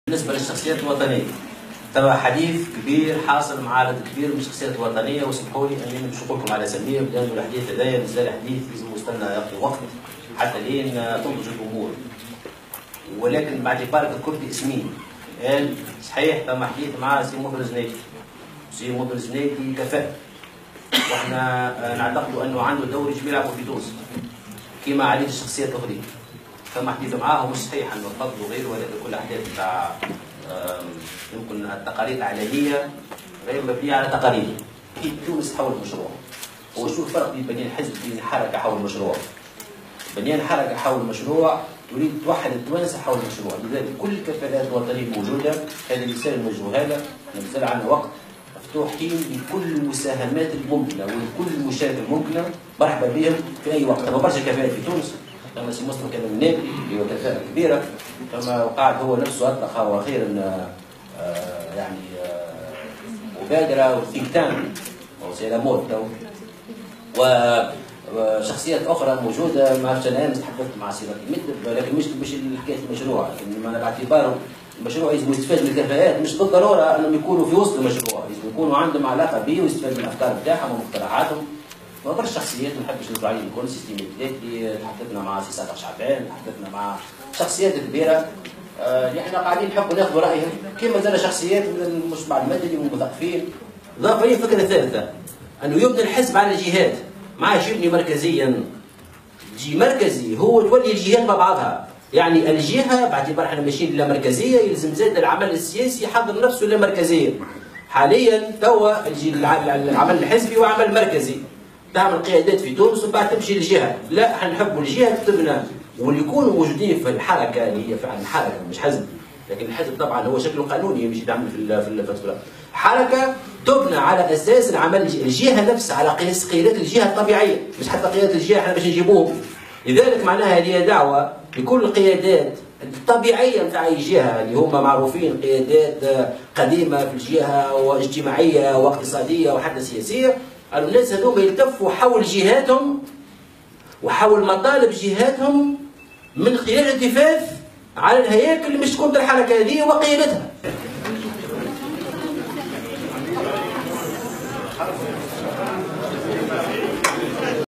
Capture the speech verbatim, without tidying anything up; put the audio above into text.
بالنسبه للشخصيات الوطنيه توا حديث كبير حاصل مع عدد كبير من الشخصيات الوطنيه، واسمحوا لي اني باش نقول لكم على اساميهم لانه الحديث هذايا مازال حديث لازم يستنى ياخذ وقت حتى لين تنضج الامور، ولكن باعتبارك الكردي اسمين قال صحيح تم حديث مع سي مضر الزنيدي. سي مضر الزنيدي كفاء، واحنا نعتقد انه عنده دوري كبير يلعبوا في تونس كما عديد الشخصيات الاخرين. تم حديث معاه مش صحيح انه الفضل وغيره، ولكن كل احداث بتاع يمكن التقارير الاعلاميه غير مبنيه على تقارير. كيف تونس حول المشروع؟ هو شو الفرق بين بنيان حزب وبين حركه حول المشروع؟ بنيان حركه حول المشروع تريد توحد التوانسه حول المشروع، لذلك كل الكفاءات الوطنيه الموجوده هذه الرساله الموجهه لها، مازال عندنا وقت، مفتوحين لكل المساهمات الممكنه ولكل المشاركه الممكنه، مرحبا بهم في اي وقت. برشا كفاءات في تونس، كما سي مسلم كان النابلي اللي هو كفاءه كبيره، كما وقعت هو نفسه اطلق واخيرا آه يعني آه مبادره وثينك تانك او سي لامور تو، وشخصيات اخرى موجوده. ما عرفتش انا تحدثت مع سي مدب، لكن مش مش حكايه المشروع، لكن انا باعتباره المشروع لازم يستفاد من الكفاءات، مش بالضروره انهم يكونوا في وسط المشروع، لازم يكونوا عندهم علاقه به ويستفاد من الافكار بتاعهم ومقترحاتهم. وبرشا الشخصيات ما نحبش نقول عليهم الكل، سيستم الثلاثي تحدثنا مع سي صالح شعبان، تحدثنا مع شخصيات كبيره اللي احنا قاعدين نحبوا ناخذوا رايهم، كما زال شخصيات من المجتمع المدني والمثقفين. ضاف لي فكره ثالثه انه يبني الحزب على الجهات، ما عادش يبني مركزيا. جي مركزي هو تولي الجهات مع بعضها، يعني الجهه باعتبار احنا ماشيين لا مركزيه يلزم زاد العمل السياسي يحضر نفسه لا مركزيه. حاليا توا العمل الحزبي وعمل مركزي، تعمل قيادات في تونس وبعد تمشي للجهه، لا احنا نحبوا الجهه تبنى، واللي يكونوا موجودين في الحركه اللي هي فعلا حركه مش حزب، لكن الحزب طبعا هو شكله قانوني يمشي يتعمل في في الفتره. حركه تبنى على اساس العمل الجهه نفسها، على قياس قيادات الجهه الطبيعيه، مش حتى قيادات الجهه احنا باش نجيبوهم. لذلك معناها هذه دعوه لكل القيادات الطبيعيه نتاع اي جهه اللي هم معروفين قيادات قديمه في الجهه واجتماعيه واقتصاديه وحتى سياسيه، الناس هذوما يلتفوا حول جهاتهم وحول مطالب جهاتهم من خلال الالتفاف على الهياكل اللي مش تكون الحركه هذه وقيادتها.